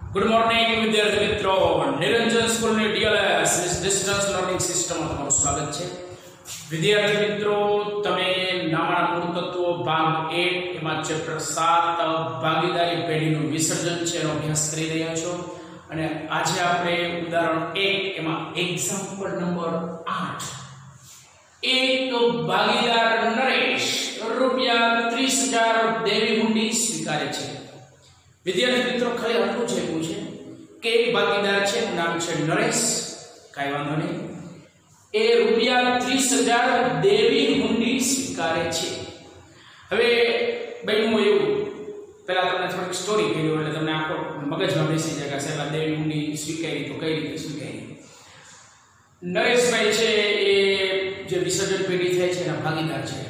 Good morning विद्यार्थी मित्रों, Niranjan school ની ડીએલએસ ડિસ્ટન્સ લર્નિંગ સિસ્ટમમાં તમારું સ્વાગત છે। વિદ્યાર્થી મિત્રો, તમે નાણાં મૂળતત્વો ભાગ 1 એમાં ચેપ્ટર 7 ભાગીદારી પેઢીનું વિસર્જન છે એનો અભ્યાસ કરી રહ્યા છો અને આજે આપણે ઉદાહરણ 1 એમાં એક્ઝામ્પલ નંબર 8 એક ભાગીદાર નરેશ ₹30,000 દેવી હુંડી સ્વીકારે છે। વિદ્યાર્થી મિત્રો, ખાલી આટલું જ એવું છે કે એક ભાગીદાર છે, નામ છે નરેશ, કાંઈ વાંધો નહીં, એ ₹30,000 દેવી હુંડી સ્વીકારે છે। હવે બન્યું એવું, પહેલા તમને થોડીક સ્ટોરી કહી દઉં એટલે તમને આખો મગજમાં બેસી જાય કે સાહેબ દેવી હુંડી સ્વીકારી તો કઈ રીતે સ્વીકારી। નરેશભાઈ છે એ જે વિસર્જન પેઢી થાય છે એના ભાગીદાર છે,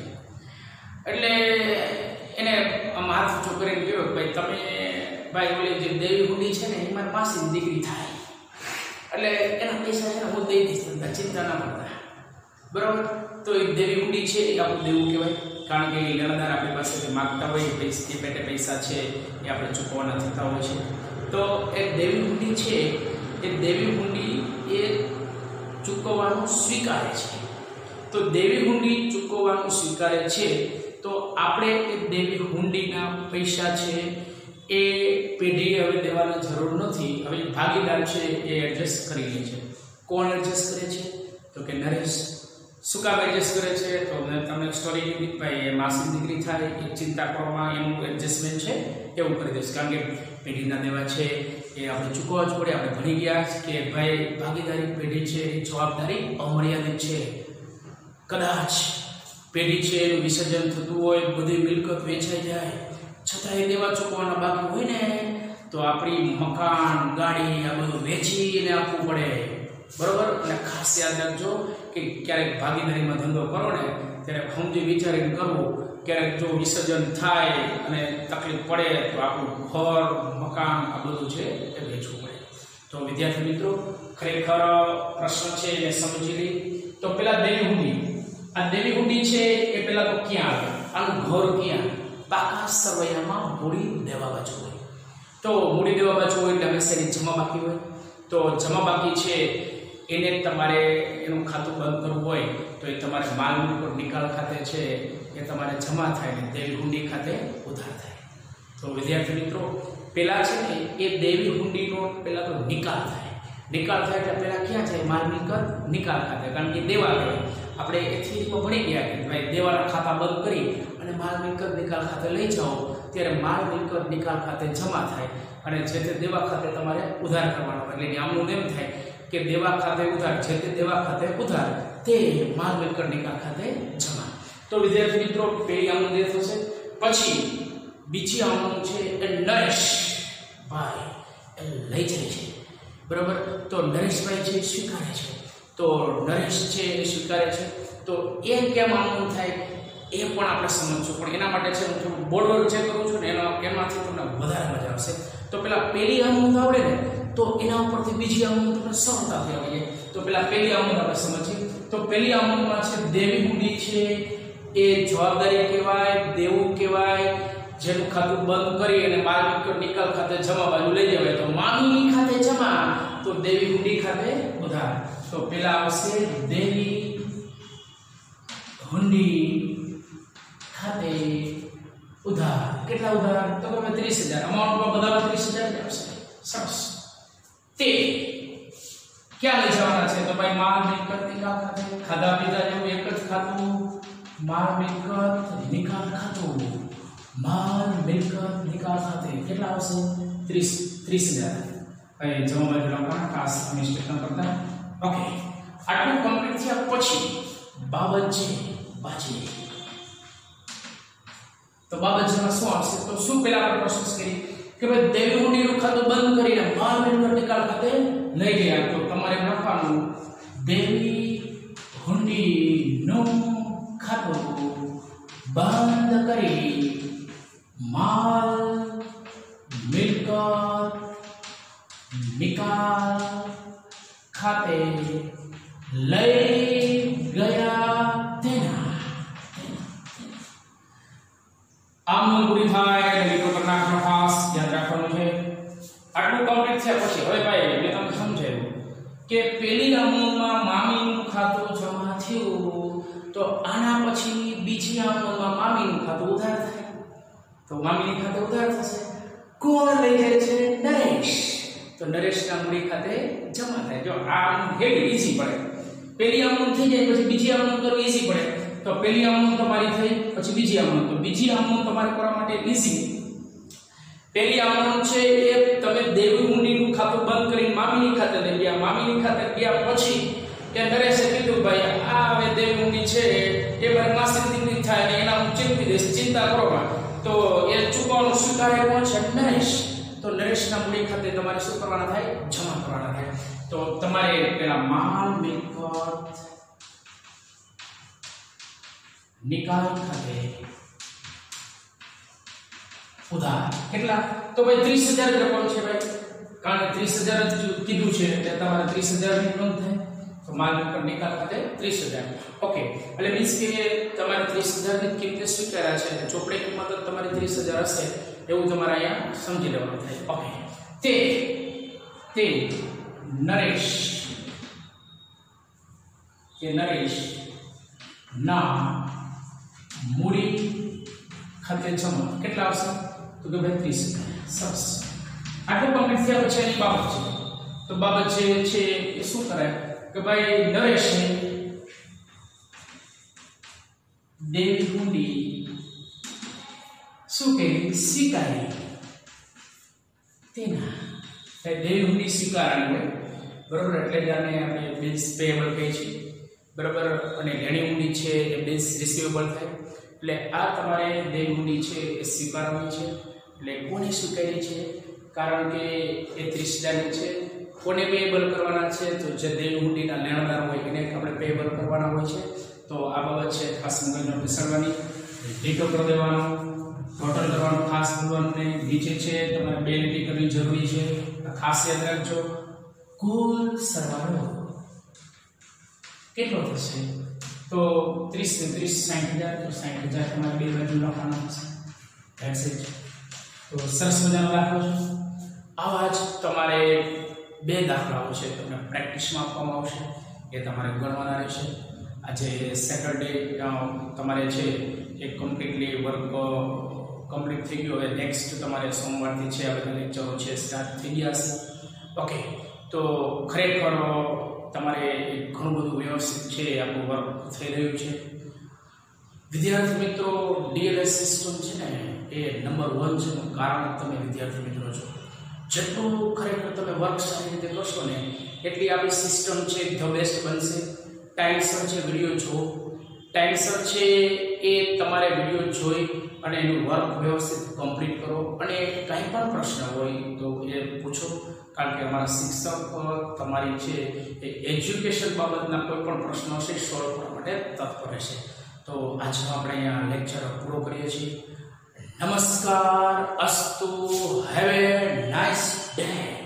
એટલે એને આમ હાથ ઊંચો કરીને કહ્યું ભાઈ તમે ભાઈ ઓલી જે દેવી હુંડી છે ને એ મારી માસીની દીકરી થાય, એટલે એના પૈસા છે ને હું દઈ દઈશ, તમને ચિંતા ના કરતા, બરાબર। તો એ દેવી હુંડી છે એ આપણું દેવું કહેવાય, કારણ કે લેણાદાર આપણી પાસેથી માગતા હોય પૈસા, એ પેટે પૈસા છે એ આપણે ચૂકવવાના થતા હોય છે। તો એ દેવી હુંડી છે એ દેવી હુંડી એ ચૂકવવાનું સ્વીકારે છે। તો દેવી હુંડી ચૂકવવાનું સ્વીકારે છે તો આપણે એ દેવી હુંડીના પૈસા છે એ પેઢીએ હવે દેવાની જરૂર નથી, હવે ભાગીદાર છે એ એડજસ્ટ કરી લે છે। કોણ એડજસ્ટ કરે છે? તો કે નરેશ। શું કામ એડજસ્ટ કરે છે? તો તમને સ્ટોરી કીધી ભાઈ એ માસી દીકરી થાય, એ ચિંતા કરવામાં એનું એડજસ્ટમેન્ટ છે એવું કરી દઈશ, કારણ કે પેઢીના દેવા છે એ આપણે ચૂકવવા જ પડે। આપણે ભણી ગયા કે ભાઈ ભાગીદારી પેઢી છે એ જવાબદારી અમર્યાદિત છે, કદાચ પેઢી છે એનું વિસર્જન થતું હોય, બધી મિલકત વેચાઈ જાય છતાં એ દેવા ચૂકવવાના બાકી હોય ને તો આપણી મકાન, ગાડી આ બધું વેચીને આપવું પડે, બરોબર। અને ખાસ યાદ રાખજો કે ક્યારેક ભાગીદારીમાં ધંધો કરો ને ત્યારે સમજી વિચારીને કરવું, ક્યારેક જો વિસર્જન થાય અને તકલીફ પડે તો આપણું ઘર, મકાન આ બધું છે એ વેચવું પડે। તો વિદ્યાર્થી મિત્રો, ખરેખર પ્રશ્ન છે એને સમજી લઈ। તો પેલા દેવી હુંડી, આ દેવી હુંડી છે એ પેલા તો ક્યાં આવે? આનું ઘર ક્યાં? પાકા સરવૈયામાં મૂડી દેવા બાજુ હોય। તો મૂડી દેવા બાજુ હોય એટલે હંમેશા એની જમા બાકી હોય, તો જમા બાકી છે એને તમારે એનું ખાતું બંધ કરવું હોય તો એ તમારે માલ મિલકત નિકાલ ખાતે છે એ તમારે જમા થાય ને દેવી હુંડી ખાતે ઉધાર થાય। તો વિદ્યાર્થી મિત્રો, પેલા છે ને એ દેવી હુંડીનો પેલા તો નિકાલ થાય, નિકાલ થાય એટલે પેલા ક્યાં જાય? માલ મિલકત નિકાલ ખાતે, કારણ કે દેવા કહેવાય। આપણે એથિકમાં ભણી ગયા કે ભાઈ દેવાના ખાતા બંધ કરી અને માલ મિલકત નિકાલ ખાતે લઈ જાઓ ત્યારે માલ મિલકત નિકાલ ખાતે જમા થાય અને જે તે દેવા ખાતે તમારે ઉધાર કરવાનો, એટલે આમનું એમ થાય કે દેવા ખાતે ઉધાર, જે તે દેવા ખાતે ઉધાર, તે માલ મિલકત નિકાલ ખાતે જમા। તો વિદ્યાર્થી મિત્રો, પેલી આમનું દે થશે, પછી બીજી આમનું છે એ નરેશ ભાઈ એ લઈ જાય છે, બરાબર। તો નરેશભાઈ છે સ્વીકારે છે, તો નરેશ છે એ સ્વીકારે છે, તો એ કેમ આમનું થાય એ પણ આપણે સમજવું, પણ એના માટે છે હું થોડું બોર્ડ જે કરું છું ને એમાંથી તમને વધારે મજા આવશે। તો પેલા પેલી આમનું આવડે ને તો એના ઉપરથી બીજી આમનું તમને સરળતાથી આવી જાય। તો પેલા પેલી આમનું આપણે સમજીએ। તો પેલી આમનું છે દેવી હુંડી છે એ જવાબદારી કહેવાય, દેવું કહેવાય, જેનું ખાતું બંધ કરી અને માલ મિલકત નિકાલ ખાતે જમા બાજુ લઈ જવાય। તો માલની ખાતે જમા, તો દેવી હુંડી ખાતે ઉધાર। તો પેલા આવશે દેવી હુંડી ખાતે ઉધાર। કેટલા ઉધાર? તો કે 30,000, અમાઉન્ટમાં બધા 30,000 આવશે, સરસ। તે ક્યાં લઈ જવાના છે? તો ભાઈ માલ મિલકત નિકાલ ખાતે, ખાધા પીધા જેવું એક જ ખાતું, માલ મિલકત નિકાલ ખાતું, માલ મિલકત નિકાલ ખાતે કેટલા આવશે? 30,000। ભાઈ જમા બાજુ લખવાના, ખાસ મિસ્ટેક ન કરતા, ઓકે। આટલું કમ્પ્લીટ થયા પછી બાબત છે બાજી। તો બાબતમાં શું આવશે? તો શું પહેલા આપણે પ્રોસેસ કરી કે ભાઈ દેવી હુંડીનું ખાતું બંધ કરીને માલ મિલકત નિકાલ ખાતે લઈ ગયા, તો તમારે લખવાનું દેવી હુંડીનું ખાતું બંધ કરી માલ મિલકત નિકાલ ખાતે લઈ ગયા તેના આમનું પૂરી થાય એટલે લીટો પર નાખવાનો, ખાસ યાદ રાખવાનું છે। આટલું કમ્પ્લીટ કે પેલી અમૂલમાં મામીનું ખાતું જમા થયું તો આના પછી બીજી અમૂલમાં મામીનું ખાતું ઉધાર થાય, તો મામીનું ખાતું ઉધાર થશે. કોણ લઈ જાય છે? નરેશ. તો નરેશના મૂડી ખાતે જમા થાય. જો આ હેવી ઈઝી પડે. પેલી અમૂલ થઈ જાય પછી બીજી અમૂલ કરવી ઈઝી પડે. તો પેલી અમૂલ તમારી થઈ પછી બીજી અમૂલ, તો બીજી અમૂલ તમારે કરવા માટે ઈઝી. પેલી અમૂલ છે એ તમે દેવી મૂડીનું ખાતું બંધ કરીને મામીની ખાતે લઈ ગયા. મામીની ખાતે ગયા પછી કે નરેશે કીધું ભાઈ આ હવે દેવી મૂડી છે એ મારી માસિક દીકરી થાય અને એના હું ચિંતી દઈશ, ચિંતા કરો માં. તો એ ચૂકવવાનું સ્વીકારે કોણ છે? નરેશ. તો નરેશના મૂડી ખાતે તમારે શું કરવાના થાય? જમા કરવાના થાય. તો તમારે પેલા માલ મિલકત નિકાલ ખાતે ઉધાર કેટલા? તો ભાઈ 30,000 રકમ છે ભાઈ, કારણ કે 30,000 જ કીધું છે એટલે તમારે 30,000 ની નોંધ થાય. તો માલ મિલકત નિકાલ ખાતે 30,000. ઓકે, એટલે મીન્સ કે તમારે 30,000 ની કિંમત સ્વીકાર્યા છે, ચોપડી કિંમત તમારી 30,000 હશે એવું તમારે અહીંયા સમજી લેવાનું થાય. ઓકે, તે નરેશ ના મૂડી ખાતે જમા કેટલા આવશે? તો કે ભાઈ 30,000. સરસ. આટલું કમ્પ્લીટ થયા પછી એની બાબત છે. તો બાબત છે એ શું કરાય કે ભાઈ નરેશે દેવી મૂડી શું કે સ્વીકારી તેના દેવી મૂડી સ્વીકારવાની હોય બરોબર, એટલે જાને આપણે બિલ્સ પેએબલ કહે છે બરોબર, અને લેણી મૂડી છે એ બિલ્સ રિસીવેબલ થાય. એટલે આ તમારે દેવી મૂડી છે એ સ્વીકારવાની છે. એટલે કોને સ્વીકારી છે? કારણ કે એ 30,000 છે. કોને પેએબલ કરવાના છે? તો જે દેવી મૂડીના લેણદાર હોય એને આપણે પેએબલ કરવાના હોય છે. તો આ બાબત છે ખાસ મગજમાં બેસાડવાની, લીટો કરી દેવાનો, ટોટલ કરવાનું ખાસ બોલવાનું. નીચે છે તમારે બે લીટી કરવી જરૂરી છે, ખાસ યાદ રાખજો. કુલ સરવાળો કેટલો થશે? તો 30 ને 30 60,000. તો 60,000 તમારે બે બાજુ લખવાના થશે. That's it. તો સરસ મજાનો દાખલો છે. આવા જ તમારે બે દાખલાઓ છે તમને પ્રેક્ટિસમાં આપવામાં આવશે, એ તમારે ગણવાના રહેશે. આજે સેટરડે તમારે છે એ કમ્પ્લીટલી વર્ક કમ્પ્લીટ થઈ ગયો. હવે નેક્સ્ટ તમારે સોમવારથી છે આ બધા લેક્ચરો છે સ્ટાર્ટ થઈ ગયા છે. ઓકે, તો ખરેખર તમારે ઘણું બધું વ્યવસ્થિત છે આપણું વર્ક થઈ રહ્યું છે. વિદ્યાર્થી મિત્રો, ડીએલએસ સિસ્ટમ છે ને એ નંબર 1 છે એનું કારણ તમે વિદ્યાર્થી મિત્રો છો. જેટલું ખરેખર તમે વર્ક સારી રીતે કરશો ને એટલી આપણી સિસ્ટમ છે ધ બેસ્ટ બનશે. ટાઈમસર છે વિડીયો જુઓ, ટાઈમસર છે એ તમારે વિડીયો જોઈ અને એનું વર્ક વ્યવસ્થિત કમ્પ્લીટ કરો. અને કંઈ પણ પ્રશ્ન હોય તો એ પૂછો, કારણ કે અમારા શિક્ષક તમારી છે એ એજ્યુકેશન બાબતના કોઈ પણ પ્રશ્નો હશે સોલ્વ કરવા માટે તત્પર રહેશે. તો આજનો આપણે અહીંયા લેક્ચર પૂરો કરીએ છીએ. નમસ્કાર, અસ્તુ, હેવ એ નાઇસ ડે.